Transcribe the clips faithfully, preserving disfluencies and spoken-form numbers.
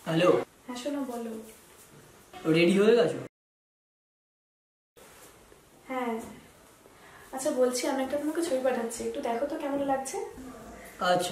Hello. হ্যাঁ শোনো, বলো। রেডি হয়ে গেছো? হ্যাঁ, আচ্ছা বলছি, আমি একটা তোমাকে ছবি পাঠাচ্ছি, একটু দেখো তো কেমন লাগছে। আচ্ছা।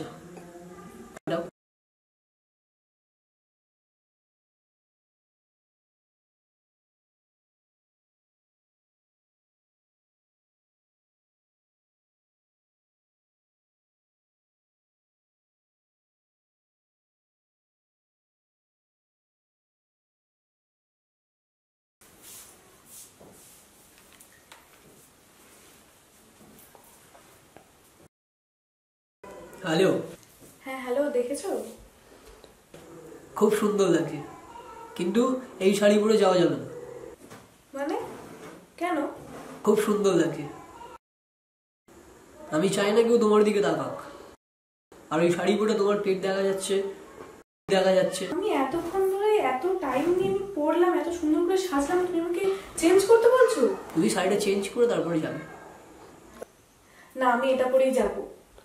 হ্যালো। হ্যাঁ হ্যালো, দেখেছো? খুব সুন্দর লাগছে, কিন্তু এই শাড়ি পরে যাওয়া যাবে না। মানে কেন? খুব সুন্দর লাগছে, আমি চাই না কেউ তোমার দিকে তাকাক। আর ওই শাড়ি পরে তোমার পেট দেখা যাচ্ছে, দেখা যাচ্ছে। আমি এতক্ষণ ধরে এত টাইম নিয়ে আমি পড়লাম, এত সুন্দর করে সাজলাম, তুমি আমাকে চেঞ্জ করতে বলছো? তুমি শাড়িটা চেঞ্জ করে তারপরে যাবে। না, আমি এটা পরেই যাব।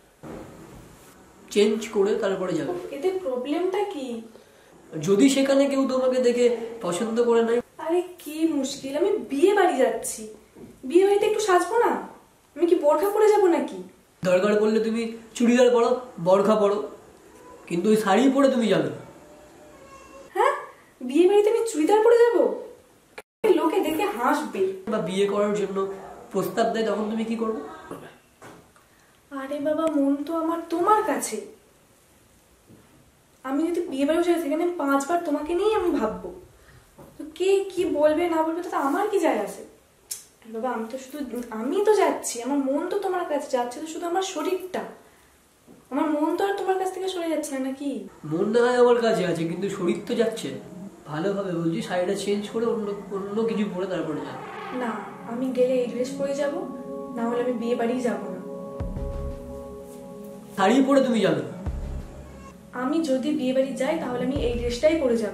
চেঞ্জ করে তারপরে যাবে। এতে প্রবলেমটা কি? যদি সেখানে কেউ তোমাকে দেখে পছন্দ করে নাই। আরে কি মুশকিল, আমি বিয়ে বাড়ি যাচ্ছি, বিয়ে বাড়িতে একটু সাজবো না? আমি কি বোরখা পরে যাবো নাকি? দরকার পড়লে তুমি চুড়িদার পরো, বরখা পরো, কিন্তু ওই শাড়ি পরে তুমি যাবে। হ্যাঁ, বিয়ে বাড়িতে আমি চুড়িদার পরে যাবো? লোকে দেখে হাসবে। বা বিয়ে করার জন্য প্রস্তাব দেয়, তখন তুমি কি করবে? আরে বাবা, মন তো আমার তোমার কাছে। আমি যদি বিয়ে বাড়ি যাই, সেখানে পাঁচবার তোমাকে নিয়েই আমি ভাববো। তো কে কি বলবে না বলবে তো আমার কি যায় আসে? বাবা, আমি তো শুধু আমি তো যাচ্ছি, আমার মন তো তোমার কাছে যাচ্ছে, তো শুধু আমার শরীরটা, আমার মন তো আর তোমার কাছ থেকে সরে যাচ্ছে না নাকি? মন না হয় আমার কাছে আছে, কিন্তু শরীর তো যাচ্ছে। ভালোভাবে বলছি, শাড়িটা চেঞ্জ করে অন্য অন্য কিছু পরে তারপরে যাবে। না, আমি গেলে এই ড্রেস পরে যাব, না হলে আমি বিয়ে বাড়ি যাব না। শাড়ি পরে তুমি যাবে। আমি যদি বিয়ে বাড়ি যাই তাহলে আমি এই ড্রেসটাই পরে যাব।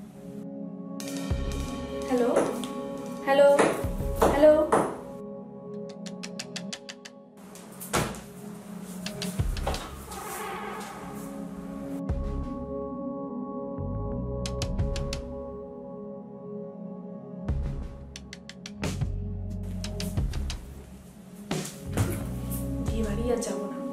Hello hello hello. বিয়ে বাড়ি আর যাবো না।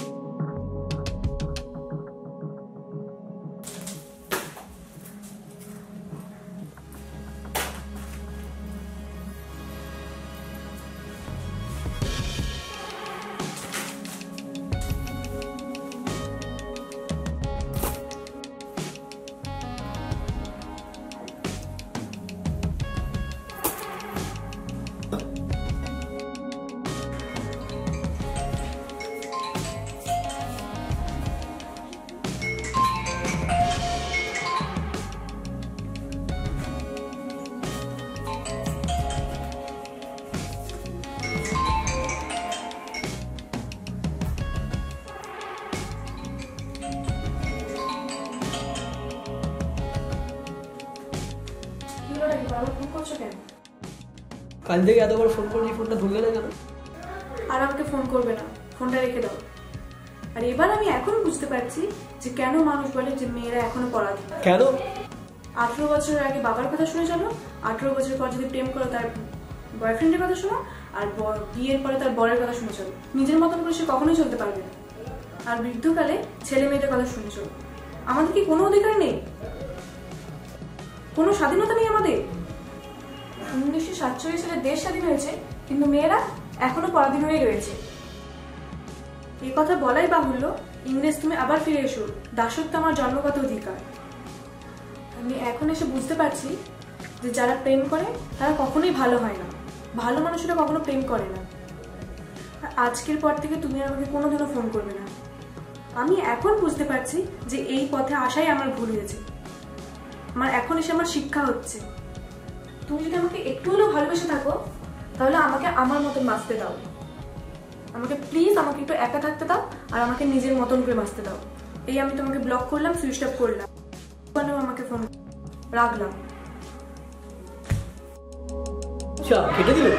কাল থেকে এতবার ফোন করছি, ফোনটা ধরলে না কেন? আর আমাকে ফোন করবে না, ফোনটা রেখে দাও। আর এবার আমি এখন বুঝতে পারছি যে কেন মানুষ বলে যে মেয়েরা এখনো পড়াধীন। কেন? আঠেরো বছরের আগে বাবার কথা শুনে চলো, আঠেরো বছর পর যদি প্রেম করো তার বয়ফ্রেন্ডের কথা শোনো, আর বিয়ের পরে তার বরের কথা শুনে চলো। নিজের মতন করে সে কখনোই চলতে পারবে না। আর বৃদ্ধকালে ছেলে মেয়েদের কথা শুনে চলো। আমাদের কি কোনো অধিকার নেই? কোনো স্বাধীনতা নেই আমাদের? উনিশশো সাতচল্লিশ সালে দেশ স্বাধীন হয়েছে, কিন্তু মেয়েরা এখনো পরাধীন হয়ে রয়েছে। এই কথা বলাই বাহুল্য, ইংরেজ তুমি আবার ফিরে এসো, দাসত্ব আমার জন্মগত অধিকার। আমি এখন এসে বুঝতে পারছি যে যারা প্রেম করে তারা কখনোই ভালো হয় না, ভালো মানুষেরা কখনো প্রেম করে না। আর আজকের পর থেকে তুমি আমাকে কোনোদিনও ফোন করবে না। আমি এখন বুঝতে পারছি যে এই পথে আসাই আমার ভুল হয়েছে। আমার এখন এসে আমার শিক্ষা হচ্ছে, তুমি যদি আমাকে একটু হলেও ভালোবেসে থাকো তাহলে আমাকে আমার মতন বাঁচতে দাও। আমাকে প্লিজ আমাকে একটু একা থাকতে দাও, আর আমাকে নিজের মতন করে বাঁচতে দাও। এই আমি তোমাকে ব্লক করলাম, সুইচ অফ করলাম, আমাকে ফোন রাখলাম। আচ্ছা, কেটে দিলে?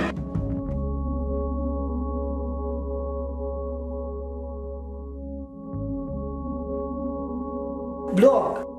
ব্লক।